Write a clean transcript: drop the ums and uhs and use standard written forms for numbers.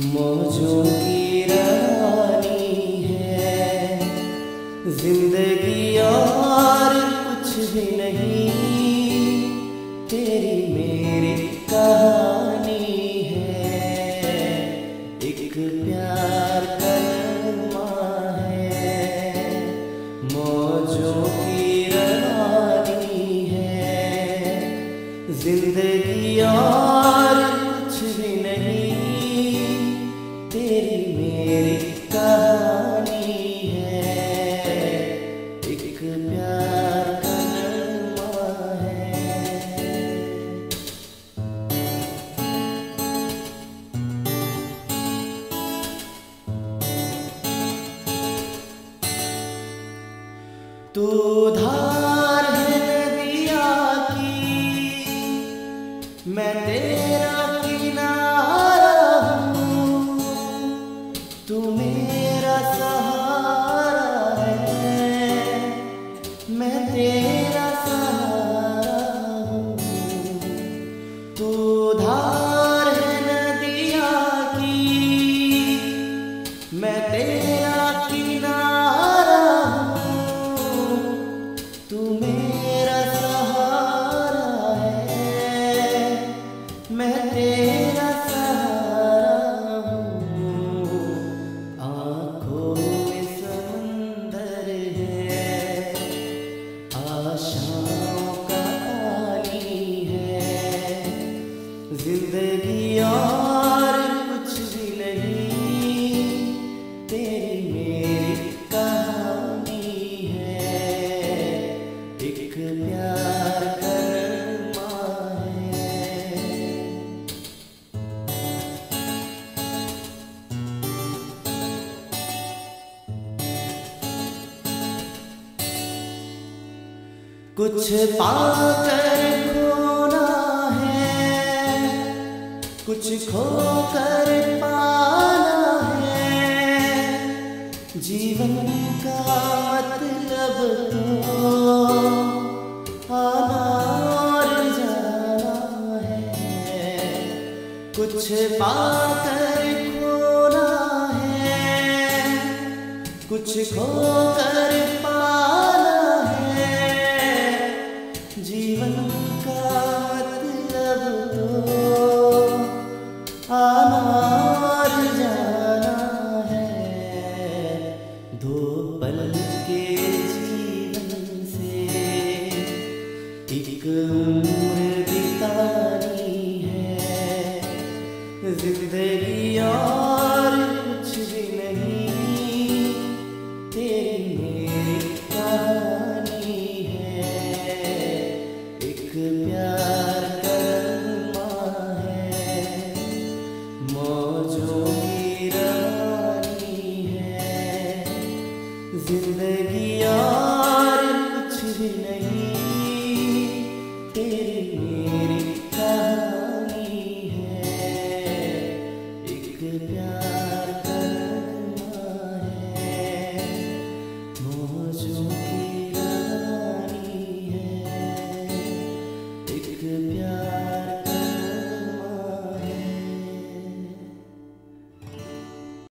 मौजों की रानी है जिंदगी और कुछ भी नहीं, तेरी मेरी कहानी है। एक प्यार का नगमा है, मौजों की रानी है जिंदगी और कुछ भी नहीं, तेरी मेरी कहानी है। एक प्यार का नगमा है। तू धार है नदिया की, मैं तेरा किनारा हूँ। तू मेरा सहारा है, मैं तेरा सहारा हूँ। तू धार है नदिया की, मैं तेरा किनारा हूँ। तू मेरा सहारा है, मैं तेरा सहारा हूँ। आँखों में समंदर है, आशाओं का पानी है। जिंदगी और कुछ भी नहीं, तेरी मेरी कहानी है। एक प्यार का नगमा है। कुछ पाकर खोना है, कुछ खोकर पाना है। जीवन का मतलब तो आना और जाना है। कुछ पाकर खोना है, कुछ खोकर पाना है। जीवन का मतलब तो आना और जाना है। दो पल के जीवन से एक उम्र बितानी है। जिंदगी और कुछ भी नहीं, तेरी मेरी कहानी है। एक प्यार का नगमा है, मौजों की रानी है। जिंदगी और कुछ भी नहीं, तेरी मेरी कहानी है। एक प्यार